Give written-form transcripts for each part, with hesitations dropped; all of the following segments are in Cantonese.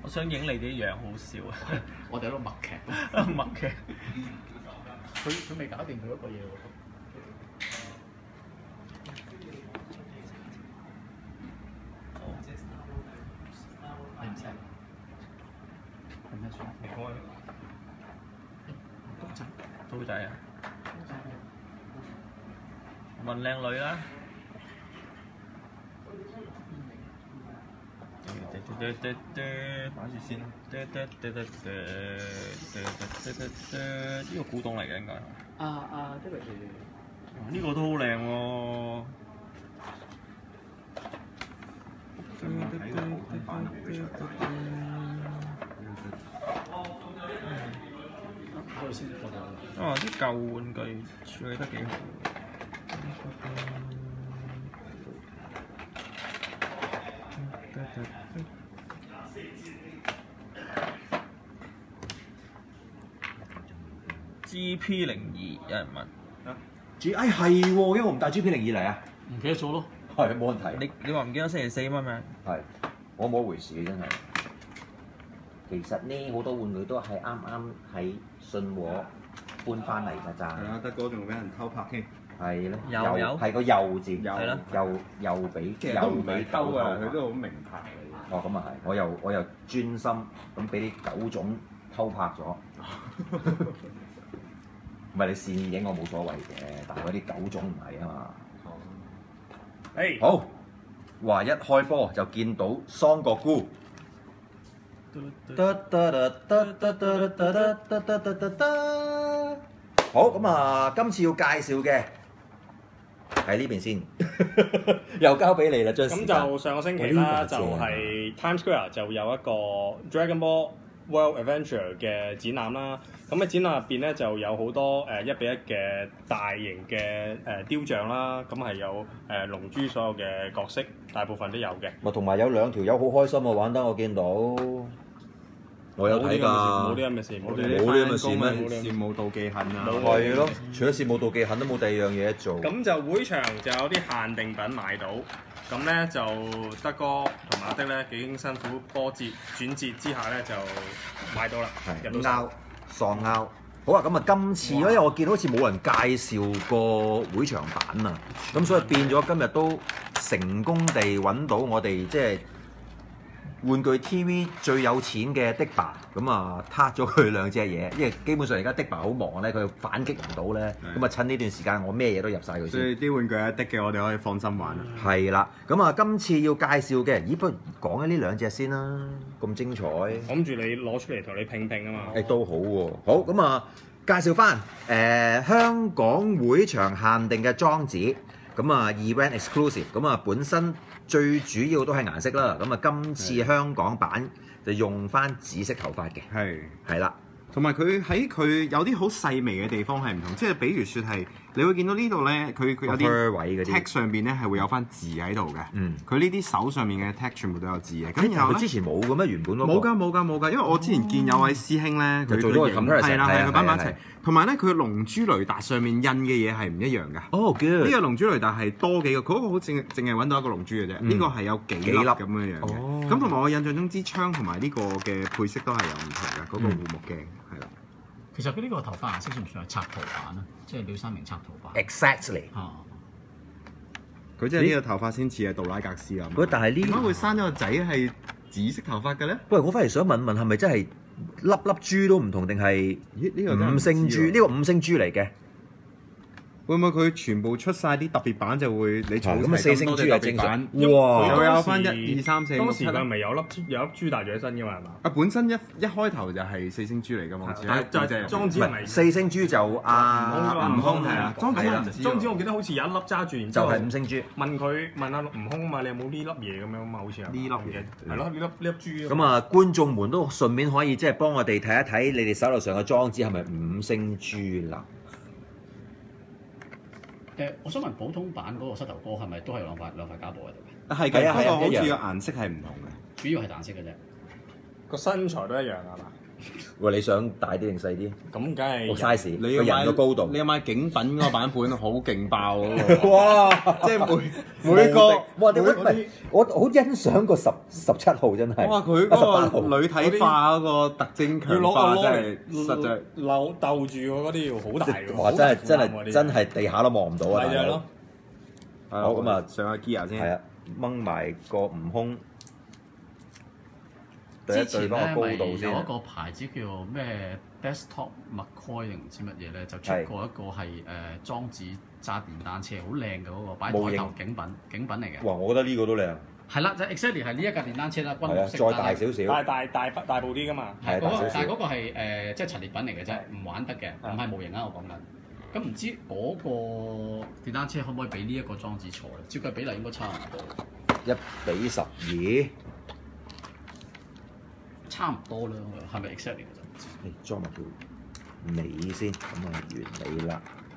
我想影你啲樣，好笑啊！ 我哋喺度默劇， 默劇。 佢未搞掂佢嗰個嘢喎。你唔識？係咩書？ 你開刀仔。 刀仔啊！問靚女啦！ 擺住先啦。 呢個古董嚟嘅應該。 呢個呢個都好靚喎。 我哋先過咗。 啊！啲舊玩具處理得幾好。GP02有人問。 係喎，因為我唔帶 GP02嚟啊。 唔記得咗咯。 係冇問題。 你話唔記得星期四乜咩？ 係，我冇一回事嘅真係。其實呢，好多玩具都係啱啱喺信和搬翻嚟㗎咋。 係啊，德哥仲俾人偷拍添。 係咧， 有係個右字， 係咯， 右俾其實都唔係偷啊，佢都好名牌嚟。 哦，咁啊係，我又專心咁俾啲狗種偷拍咗。唔係你善意影我冇所謂嘅，但係嗰啲狗種唔係啊嘛。 誒， 好，話一開波就見到桑國菇。好咁啊！今次要介紹嘅喺呢邊先，又交俾你啦，張時咁間。 就上個星期啦，就係 Times Square 就有一個 Dragon Ball World Adventure 嘅展覽啦。咁喺展覽入邊咧就有好多1:1嘅大型嘅雕像啦。咁係有龍珠所有嘅角色，大部分都有嘅。 咪同埋有兩條友好開心啊！玩得我見到，我有睇㗎。 冇啲咁嘅事，冇啲咁嘅事。 冇呢咁嘅事咩羨慕妒忌恨啊！ 係咯，除咗羨慕妒忌恨都冇第二樣嘢做。 咁就會場就有啲限定品買到，咁咧就德哥同埋阿的咧幾經辛苦波折轉折之下咧就買到啦，入到手。 喪拗。好啊，咁啊，今次因為我見到好似冇人介紹過會場版啊，咁所以變咗今日都成功地揾到我哋即係玩具 TV 最有錢嘅的爸，咁啊撻咗佢兩隻嘢，因為基本上而家的爸好忙咧，佢反擊唔到咧，咁啊趁呢段時間我咩嘢都入晒佢所先。 以啲玩具一的嘅，我哋可以放心玩啊！ 係啦，咁啊今次要介紹嘅，咦不如講緊呢兩隻先啦，咁精彩。 我諗住你攞出嚟同你拼拼啊嘛。 誒都好喎，好咁啊，介紹翻香港會場限定嘅裝置，咁啊 event exclusive，咁啊本身最主要都係顏色啦，咁啊今次香港版就用翻紫色頭髮嘅，係啦， 同埋佢喺佢有啲好細微嘅地方係唔同，即係比如説係你會見到呢度咧，佢有啲位嗰啲 tag 上邊咧係會有翻字喺度嘅。佢呢啲手上面嘅 tag 全部都有字嘅。咁然後佢之前冇嘅咩？原本嗰個冇㗎，因為我之前見有位師兄咧，佢做咗個 comparison， 係啦，佢擺埋一齊。同埋咧，佢龍珠雷達上面印嘅嘢係唔一樣㗎。 哦，good。 呢個龍珠雷達係多幾個，佢嗰個好淨係揾到一個龍珠嘅啫。呢個係有幾粒咁樣樣嘅。咁同埋我印象中支槍同埋呢個嘅配色都係有唔同嘅，嗰個護目鏡係啦。 其實佢呢個頭髮顏色算唔算係插圖版啊？即係廖三明插圖版。 Exactly。 佢即係呢個頭髮先似係杜拉格斯啊。 喂，但係呢點解會生咗個仔係紫色頭髮嘅咧？ 喂，我反而想問問係咪真係粒粒珠都唔同定係呢個五星珠？呢個五星珠嚟嘅。 會唔會佢全部出晒啲特別版就會你儲咁啊四星珠係正常。 哇！ 佢又有翻1、2、3、4、5、6、7。 當時佢係咪有粒珠戴住喺身嘅嘛？係嘛？ 啊，本身一開頭就係四星珠嚟㗎嘛，好似就係裝置係咪四星珠就悟空係啊？裝置我記得好似有一粒揸住，然之後就係五星珠。 問阿悟空啊嘛，你有冇呢粒嘢咁樣嘛？好似係呢粒嘢係咯，呢粒珠。 咁啊，觀眾們都順便可以即係幫我哋睇一睇你哋手頭上嘅裝置係咪五星珠啦？ 我想問普通版嗰個膝頭哥係咪都係兩塊膠布喺度嘅？ 係嘅，不過好似個顏色係唔同嘅。 主要係顏色嘅啫。 個身材都一樣係嘛？ 喂，你想大啲定細啲？ 咁梗係個 size， 你個人嘅高度。 你要買景品嗰個版本好勁爆嗰個， 哇！ 即係每個哇！你唔係我好欣賞個17號真係。 哇！佢嗰個女體化嗰個特徵要強化攞個真係實在。 扭鬥住嗰啲要好大喎。 哇！真係地下都望唔到啊！大佬係咯。 好咁啊， 上下 gear 先。 係啊，掹埋個悟空。第一之前對翻個高咧度先。 有一個牌子叫咩 Desktop McCoy 定唔知乜嘢咧，就出過一個係莊子揸電單車，好靚嘅嗰個擺台頭景品嚟嘅。 哇！我覺得呢個都靚。 係啦，就 exactly 係呢一架電單車啦，軍係啊， 綠色。 再大少少。 大部啲㗎嘛。 係大少少。 但係嗰個係即係陳列品嚟嘅啫，唔玩得嘅，唔係模型啊！我講緊。咁唔知嗰個電單車可唔可以俾呢一個裝置坐咧？照計比例應該差唔多。 1:12， 差唔多啦，係咪 exactly 嘅啫？ 誒裝埋條尾先，咁啊完美啦。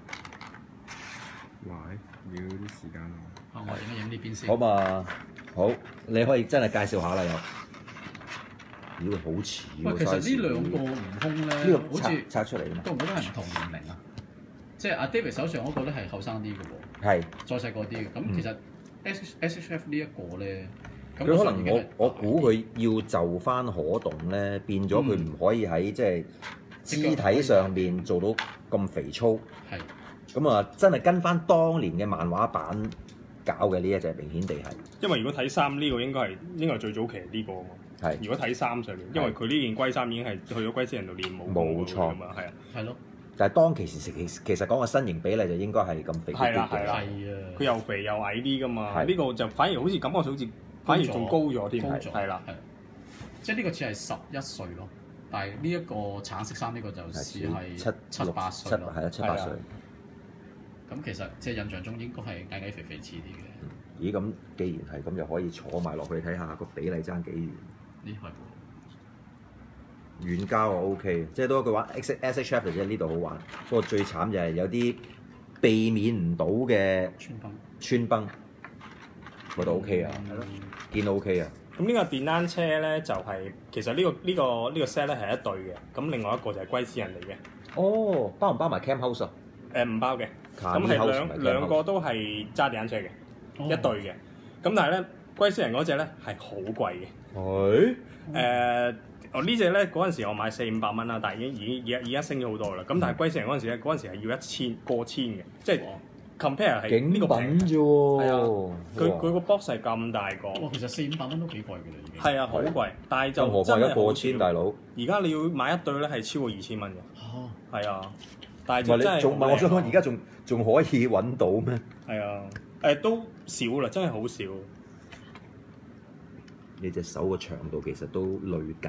哇！要啲時間喎。 我影一影呢邊先。 好嘛，好，你可以真係介紹下啦又。咦，好似喂， 喎， 其實 size 呢兩個悟空呢咧， 個好似拆出嚟嘅嘛。 都唔覺得係唔同年齡啊？即係阿 David 手上嗰個咧係後生啲嘅喎， 係。 再細個啲嘅。咁其實 SHF 呢一個咧，咁佢可能已經係我估佢要就翻可動咧，變咗佢唔可以喺即係肢體上面做到咁肥粗。 係咁啊，真係跟翻當年嘅漫畫版搞嘅呢一隻，明顯地係。 因為如果睇衫呢個應該係最早期呢個啊嘛。 係。 如果睇衫上面，因為佢呢件龜衫已經係去咗龜仙人度練武功冇錯㗎嘛，係啊。 係咯， 但係當其時其實講個身形比例就應該係咁肥啲係啦嘅。 係啊， 佢又肥又矮啲㗎嘛， 係呢個就反而好似感覺上好似反而仲高咗添， 高咗係啦。 係即係呢個似係11歲咯，但係呢一個橙色衫呢個就似係7、8歲咯， 係啦，7、8歲。 咁其實即係印象中應該係矮矮肥肥似啲嘅。 咦？咁既然係咁，就可以坐埋落去睇下個比例爭幾遠。 呢係遠交我 OK，即係都一句話 SHF 就係呢度好玩。不過最慘就係有啲避免唔到嘅穿崩，我覺得 OK 啊，見 OK 啊。 咁呢個電單車咧就係其實呢個 set 咧係一對嘅，咁另外一個就係龜仙人嚟嘅。 哦，包唔包埋 Cam House 啊？ 唔包嘅，咁 Cammy House 係同埋 Cam 兩個都係揸電單車嘅，一對嘅。咁但係咧龜仙人嗰隻咧係好貴嘅。 係。 我呢隻咧嗰陣時我買400-500蚊啦，但係而家升咗好多啦。咁但係龜仙人嗰陣時咧，嗰陣時係要過千嘅，即係 compare 係呢個景品啫喎。 係啊，佢個 box 係咁大個。 哇，其實400-500蚊都幾貴㗎啦已經。 係啊，好貴，但係就更何況而家過千，大佬。 而家你要買一對咧係超過2000蚊嘅。 嚇！ 係啊，但係唔係你就真係仲問我想講，而家仲可以揾到咩？ 係啊，都少啦，真係好少。 你隻手個長度其實都類近，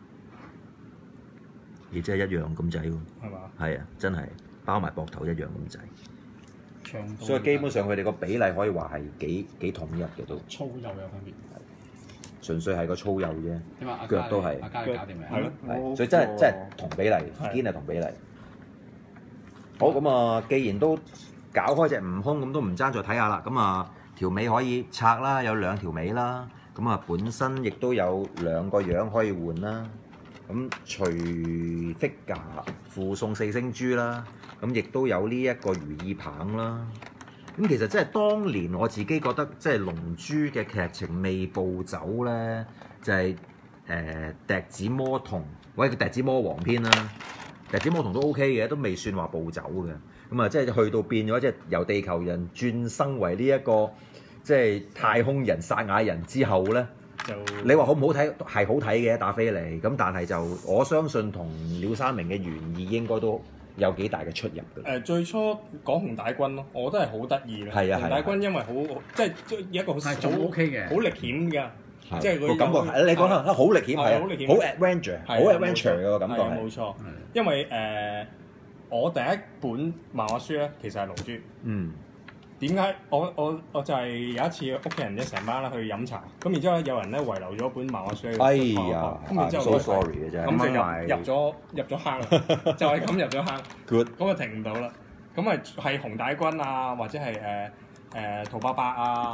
你真係一樣咁滯喎。 係嘛？ 係啊，真係包埋膊頭一樣咁滯。 長度所以基本上佢哋個比例可以話係幾統一嘅都。 粗幼有分別。 純粹係個粗幼啫， 點啊？ 腳都係。 阿嘉你搞掂未？ 係咯， 係，所以真係同比例，堅係同比例。好咁啊，既然都搞開隻悟空，咁都唔爭再睇下啦。咁啊，條尾可以拆啦，有2條尾啦。咁啊，本身亦都有2個樣可以換啦。咁除 figure 附送4星珠啦，咁亦都有呢一個如意棒啦。咁其實即係當年我自己覺得，即係龍珠嘅劇情未步走咧，就係笛子魔童或者笛子魔王篇啦。笛子魔童都 OK 嘅，都未算話步走嘅。咁啊，即係去到變咗，即係由地球人轉生為呢一個即係太空人撒亞人之後咧， 就你話好唔好睇？係好睇嘅打飛嚟。咁但係就我相信同鳥山明嘅原意應該都有幾大嘅出入嘅。 最初講紅大軍咯，我覺得係好得意嘅。 係啊， 紅大軍因為好即係一個好係仲 OK 嘅， 好歷險㗎。即係個感覺係，你講下好歷險係啊，好 adventure，好 adventure 嘅個感覺係。 冇錯，因為我第一本漫畫書咧，其實係龍珠。 嗯。 點解我就係有一次屋企人一成班啦去飲茶，咁然之後咧有人咧遺留咗本漫畫書喺度。 哎呀， 咁然之後 so sorry 嘅啫。 咁就入咗坑啦，就係咁入咗坑。 Good。 咁就停唔到啦。咁係紅大軍啊，或者係陶伯伯啊，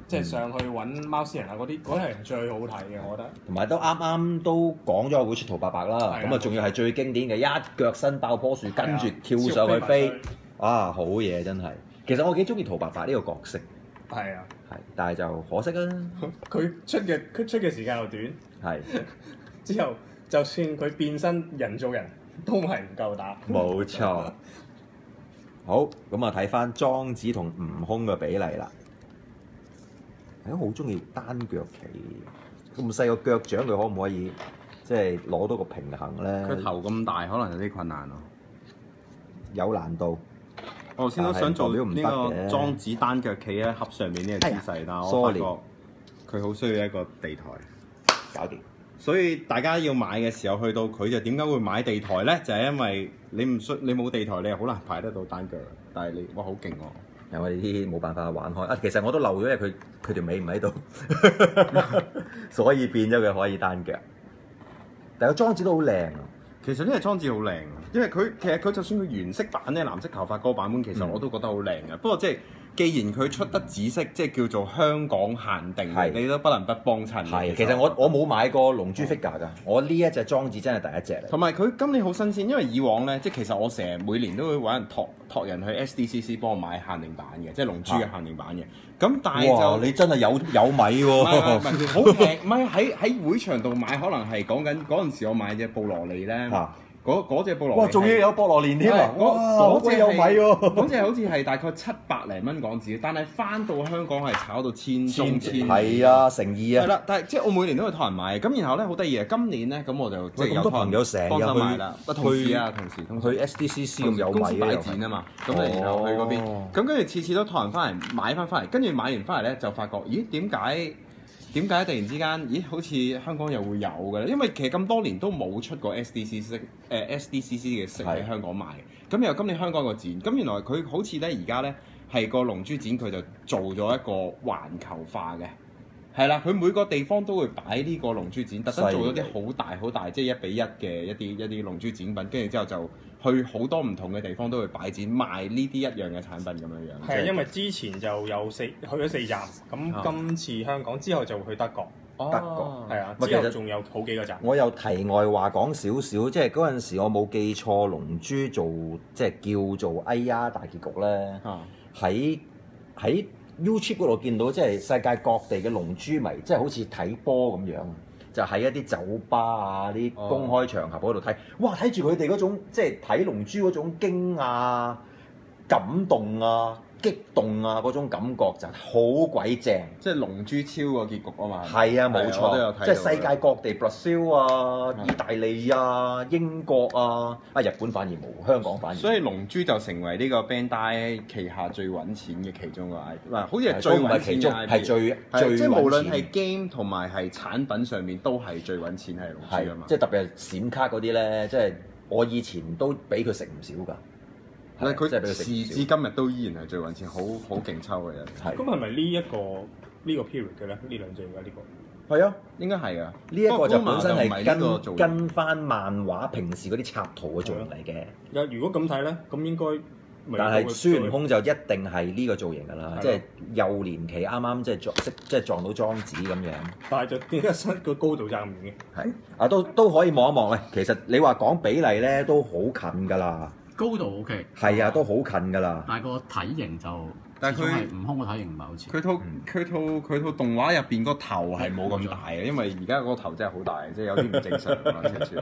即係上去揾貓仙人啊嗰啲係最好睇嘅，我覺得。 同埋都啱啱都講咗會出圖伯伯啦，咁啊仲要係最經典嘅一腳伸爆棵樹，跟住跳上去飛，啊好嘢真係。其實我幾中意圖伯伯呢個角色。 係啊， 係，但係就可惜啊。 佢出嘅時間又短。 係。 之後就算佢變身人造人，都係唔夠打。 冇錯。好，咁啊睇翻莊子同悟空嘅比例啦。我好中意單腳企，咁細個腳掌佢可唔可以即係攞到個平衡咧？ 佢頭咁大，可能有啲困難咯。 有難度。 我頭先都想做呢個莊子單腳企喺盒上面呢個姿勢，但係我發覺佢好需要一個地台， 搞掂。 所以大家要買嘅時候，去到佢就點解會買地台咧？就係因為你冇地台，你係好難擺得到單腳。但係你哇好勁喎！ 因為呢啲冇辦法玩開啊，其實我都漏咗，因為佢條尾唔喺度，所以變咗佢可以單腳。但係個莊子都好靚啊！ 其實呢個莊子好靚，因為其實佢就算佢原色版咧藍色頭髮嗰個版本，其實我都覺得好靚嘅。不過即係既然佢出得紫色，即係叫做香港限定，你都不能不幫襯。 係，其實我冇買過龍珠 figure 㗎，我呢一隻莊子真係第一隻嚟。 同埋佢今年好新鮮，因為以往咧，即係其實我成日每年都會揾人託人去 SDCC 幫我買限定版嘅，即係龍珠嘅限定版嘅。咁但係就你真係有米喎， 唔係好平，唔係喺會場度買，可能係講緊嗰陣時我買隻布羅利咧。嗰隻布羅利， 哇！仲要有菠蘿蓮添啊！ 嗰隻有米喎， 嗰隻好似係大概700零蚊港紙，但係翻到香港係炒到千。 係啊，誠意啊！ 係啦，但係即係我每年都會託人買，咁然後咧好得意啊！今年咧咁我就即係有朋友成日幫手買啦，同事去 SDCC 咁有米公司擺展啊嘛，咁然後去嗰邊，咁跟住次次都託人翻嚟買翻嚟，跟住買完翻嚟咧就發覺，咦點解突然之間，咦好似香港又會有嘅咧？因為其實咁多年都冇出過 SDCC 嘅色喺香港賣嘅。咁又今年香港個展，咁原來佢好似咧而家咧係個龍珠展，佢就做咗一個環球化嘅。係啦，佢每個地方都會擺呢個龍珠展，特登做咗啲好大，即係1:1嘅一啲龍珠展品，跟住之後就去好多唔同嘅地方都會擺展賣呢啲一樣嘅產品咁樣樣。 係因為之前就有去咗4站，咁今次香港之後就會去德國。 德國係啊，之後仲有好幾個站。 我有題外話講少少，即係嗰陣時我冇記錯，龍珠做即係叫做哎呀大結局咧，喺 YouTube 嗰度見到，即係世界各地嘅龍珠迷，即係好似睇波咁樣，就喺一啲酒吧啊、啲公開場合嗰度睇，哇！睇住佢哋嗰種即係睇龍珠嗰種驚訝、感動啊、激動啊嗰種感覺就好鬼正， 即係龍珠超個結局啊嘛。 係啊，冇錯，即係世界各地 Brazil 啊、意大利啊、英國啊，日本反而冇，香港反而。 所以龍珠就成為呢個 Bandai 旗下最揾錢嘅其中個 IP，好似係最揾錢嘅 IP， 係最即係無論係 game 同埋係產品上面都係最揾錢係龍珠啊嘛。 即係特別係閃卡嗰啲咧，即係我以前都俾佢食唔少㗎。 佢時至今日都依然係最揾錢，好勁抽嘅人。 咁係咪呢個 period 嘅咧？呢兩隻而家呢個係啊， 應該係啊。 呢一個就本身係跟翻漫畫平時嗰啲插圖嘅造型嚟嘅。 如果咁睇咧，咁應該。 但係孫悟空就一定係呢個造型㗎啦，即係幼年期啱啱即係撞到莊子咁樣。 但係就點解個高度爭唔遠嘅？ 係啊，都可以望一望喂。其實你話講比例咧，都好近㗎啦。 高度 OK， 係啊，都好近㗎啦。 但係個體型就， 但係佢悟空個體型唔係好似。 佢套動畫入邊個頭係冇咁大嘅，因為而家個頭真係好大，即係有啲唔正常咯。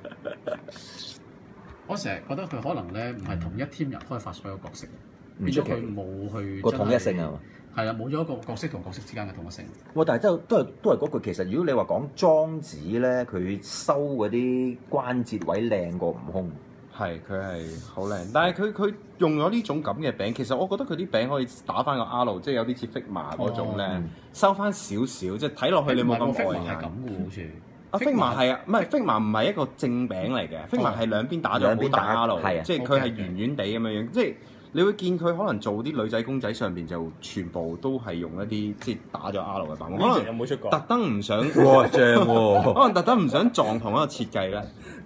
我成日覺得佢可能咧唔係同一 team 人開發所有角色，變咗佢冇去個統一性啊嘛。 係啦，冇咗一個角色同角色之間嘅統一性。 但係都係嗰句，其實如果你話講莊子咧，佢收嗰啲關節位靚過悟空。 係，佢係好靚，但係佢用咗呢種咁嘅餅，其實我覺得佢啲餅可以打翻個 R， 即係有啲似 Figma 嗰種咧，收翻少少，即係睇落去你冇咁礙眼。 係咁嘅好似。 Figma 係啊，唔係 Figma 唔係一個正餅嚟嘅，Figma 係兩邊打咗好大 R， 即係佢係圓圓地咁樣樣，即係你會見佢可能做啲女仔公仔上邊就全部都係用一啲即係打咗 R 嘅版本。可能有冇出過？ 特登唔想， 哇正喎！ 可能特登唔想撞同一個設計咧。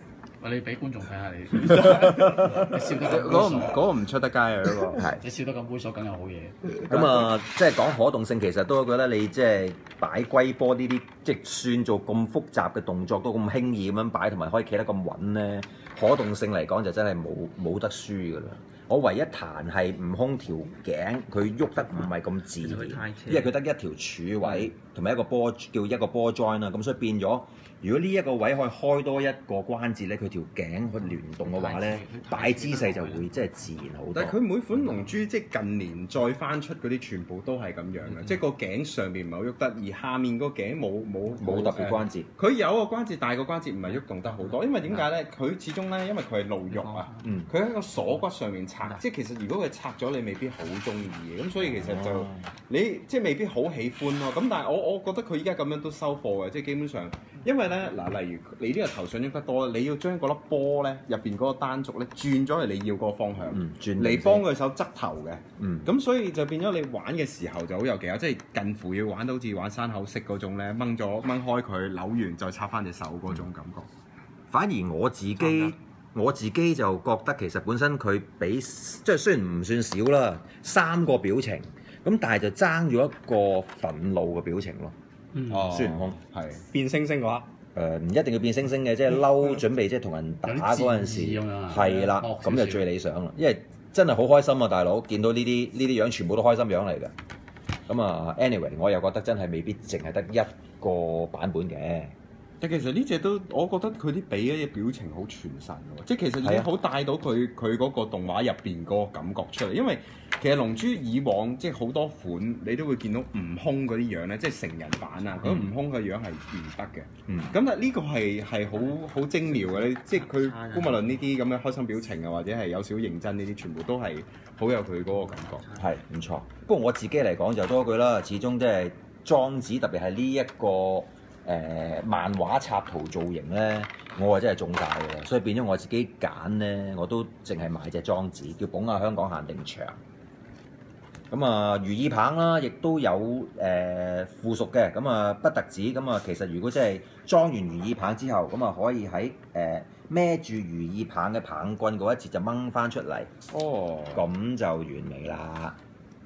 你俾觀眾睇下你，你笑得咁猥瑣， 嗰個唔出得街啊！嗰個係。 你笑得咁猥瑣，梗有好嘢。 咁啊，即係講可動性，其實都覺得你即係擺龜波呢啲，即係算做咁複雜嘅動作，都咁輕易咁樣擺，同埋可以企得咁穩咧。可動性嚟講就真係冇得輸㗎啦。我唯一彈係悟空條頸，佢喐得唔係咁自然，因為佢得一條柱位同埋一個波叫一個波 join 啦，咁所以變咗。如果呢一個位可以開多一個關節咧，佢條頸去聯動嘅話咧，擺姿勢就會即係自然好多。 但係佢每款龍珠即係近年再翻出嗰啲，全部都係咁樣嘅，即係個頸上邊唔係好喐得，而下面個頸冇特別關節。 佢有個關節，但係個關節唔係喐動得好多，因為點解咧？佢始終咧，因為佢係露肉啊，佢喺個鎖骨上面拆，即係其實如果佢拆咗，你未必好中意嘅，咁所以其實就你即係未必好喜歡咯。咁但係我覺得佢依家咁樣都收貨嘅，即係基本上，因為咧嗱，例如你呢個頭上喐得多，你要將嗰粒波咧入邊嗰個單軸咧轉咗去你要嗰個方向，嚟幫佢手側頭嘅。咁所以就變咗你玩嘅時候就好有技巧，即係近乎要玩到好似玩山口式嗰種咧，掹開佢扭完再插翻隻手嗰種感覺。 反而我自己就覺得其實本身佢比即係雖然唔算少啦，3個表情咁，但係就爭咗一個憤怒嘅表情咯。孫悟空係變星星嗰刻。 唔一定要變星星嘅，即係嬲準備即係同人打嗰陣時，係啦，咁就最理想啦。因為真係好開心啊，大佬見到呢啲樣全部都開心樣嚟嘅。咁啊，anyway， 我又覺得真係未必淨係得一個版本嘅。 但其實呢隻都，我覺得佢啲俾嗰啲表情好傳神喎，即係其實已經好帶到佢嗰個動畫入邊嗰個感覺出嚟。因為其實龍珠以往即係好多款，你都會見到悟空嗰啲樣咧，即係成人版啊，嗰悟空嘅樣係唔得嘅。咁但係呢個係好精妙嘅咧，即係佢姑勿論呢啲咁嘅開心表情啊，或者係有少認真呢啲，全部都係好有佢嗰個感覺。 係唔錯。不過我自己嚟講就多句啦，始終即係莊子，特別係呢一個。漫畫插圖造型咧，我係真係中晒嘅，所以變咗我自己揀咧，我都淨係買隻莊子，叫捧下香港限定場。咁啊，如意棒啦，亦都有附屬嘅，咁啊不特止，咁啊其實如果真係裝完如意棒之後，咁啊可以喺孭住如意棒嘅棒棍嗰一節就掹翻出嚟，咁就完美啦。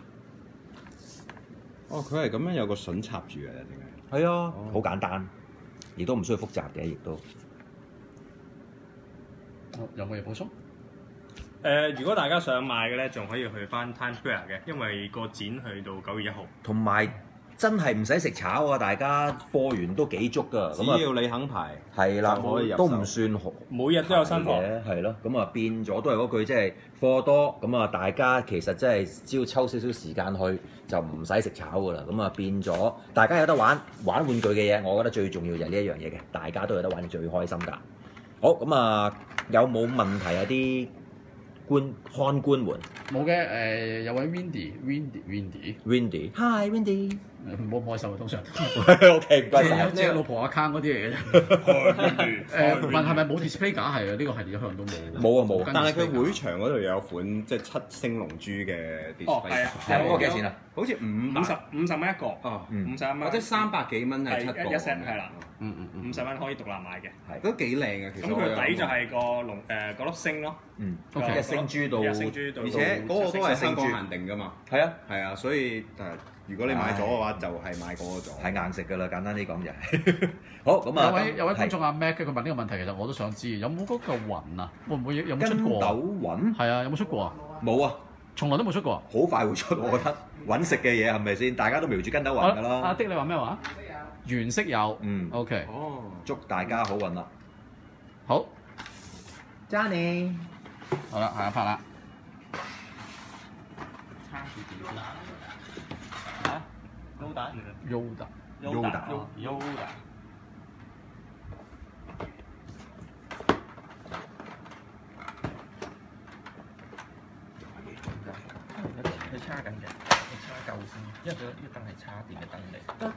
佢係咁樣有個筍插住嘅，定係？ 係啊，好簡單，亦都唔需要複雜嘅，亦都。 有冇嘢補充？ 如果大家想買嘅咧，仲可以去翻 Times Square 嘅，因為個展去到9月1號。同埋真係唔使食炒啊！大家貨源都幾足㗎， 只要你肯排， 係啦，都唔算好， 每日都有新貨嘅，係咯。咁啊變咗都係嗰句，即係貨多，咁啊大家其實真係只要抽少少時間去，就唔使食炒㗎啦。咁啊變咗大家有得玩玩具嘅嘢，我覺得最重要就係呢一樣嘢嘅，大家都有得玩最開心㗎。好，咁啊，有冇問題啊？啲看官們冇嘅，有位 Windy，Hi Windy， 唔好開心啊，通常。 OK， 唔該晒。 即係老婆 account 嗰啲嚟嘅啫。問係咪冇 display 架？係啊，呢個系列一向都冇。 冇啊冇。 但係佢會場嗰度有款即係7星龍珠嘅 display。 係啊， 嗰個幾錢啊？ 好似50 蚊一個。 哦 ，50蚊。 或者300幾蚊係7個。 一 set 係啦。50蚊可以獨立買嘅。 係。 都幾靚嘅其實。 咁佢底就係個龍嗰粒星咯。 一星珠到， 而且嗰個都係香港限定㗎嘛。 係啊， 係啊，所以如果你買咗嘅話，就係買嗰個咗。 係硬食㗎啦，簡單啲講就係。好咁啊， 有位觀眾阿 Mac 佢問呢個問題，其實我都想知，有冇嗰個雲啊？會唔會有冇出過？ 筋斗雲係啊，有冇出過啊？ 冇啊， 從來都冇出過。 好快會出，我覺得揾食嘅嘢係咪先？大家都瞄住筋斗雲㗎啦。 阿的你話咩話？原色有，OK。 祝大家好運啦！ 好 ，Johnny， 好啦，下一 part 啦。Yoda。 佢叉緊嘅，佢叉夠先，因為佢呢燈係叉電嘅燈嚟。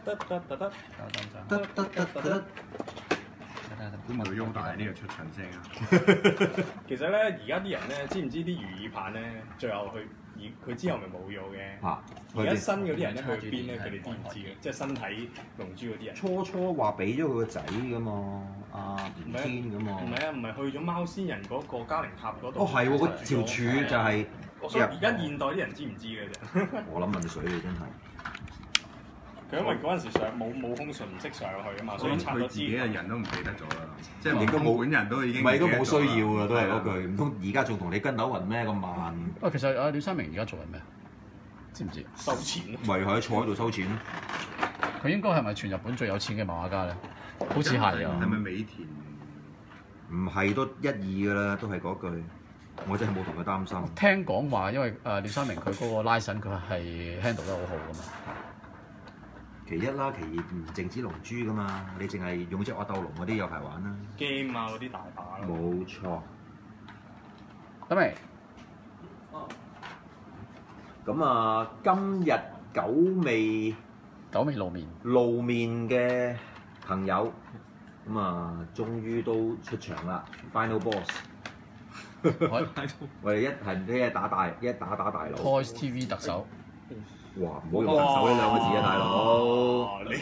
得。 估唔到 Yoda 呢個出場聲啊！ 其實咧，而家啲人咧，知唔知啲如意棒咧，最後去佢之後咪冇咗嘅。 嚇。 而家新嗰啲人咧去邊咧？佢哋知唔知嘅？即係身體龍珠嗰啲人。 初話俾咗佢個仔噶嘛，阿吳天噶嘛。 唔係啊，唔係去咗貓仙人嗰個嘉陵塔嗰度。 哦，係喎，嗰條柱就係。 所以而家現代啲人知唔知嘅啫？ 我諗問水你真係。 佢因為嗰陣時冇空順唔識上去啊嘛，所以拆咗佢自己嘅人都唔記得咗啦，即係亦都冇本人都已經唔係都冇需要㗎㗎，都係嗰句，唔通而家仲同你跟斗雲咩咁慢？ 其實阿廖三明而家做緊咩？知唔知？ 收錢咯。 咪係坐喺度收錢咯。 佢應該係咪全日本最有錢嘅漫畫家咧？好似係啊。 係咪美田？ 唔係都一二㗎啦，都係嗰句。我真係冇同佢擔心。 聽講話，因為廖三明佢嗰個拉神佢係 handle 得好好㗎嘛。 其一啦，其二唔淨止龍珠㗎嘛，你淨係勇者惡鬥龍嗰啲有排玩啦。 game 啊嗰啲大把咯。 冇錯。 得未？ 咁啊，今日久未露面嘅朋友，咁啊，終於都出場啦 ！Final Boss。我哋一打大佬。 Toys TV 特首。 哇！唔好用特首呢兩個字啊，大佬。 你